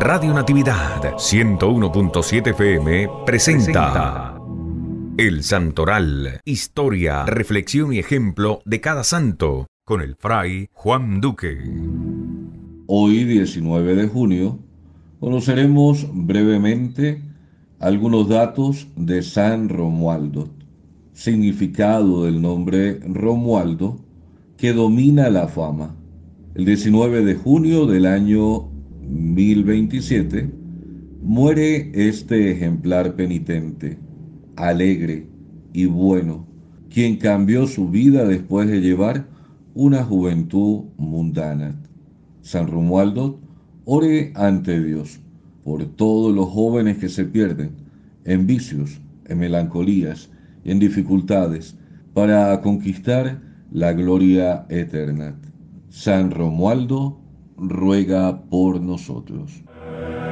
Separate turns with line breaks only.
Radio Natividad 101.7 FM presenta El Santoral, historia, reflexión y ejemplo de cada santo, con el fray Juan Duque.
Hoy, 19 de junio, conoceremos brevemente algunos datos de San Romualdo. Significado del nombre Romualdo, que domina la fama. El 19 de junio del año 1027 muere este ejemplar penitente, alegre y bueno, quien cambió su vida después de llevar una juventud mundana. San Romualdo, ore ante Dios por todos los jóvenes que se pierden en vicios, en melancolías y en dificultades para conquistar la gloria eterna. San Romualdo ruega por nosotros.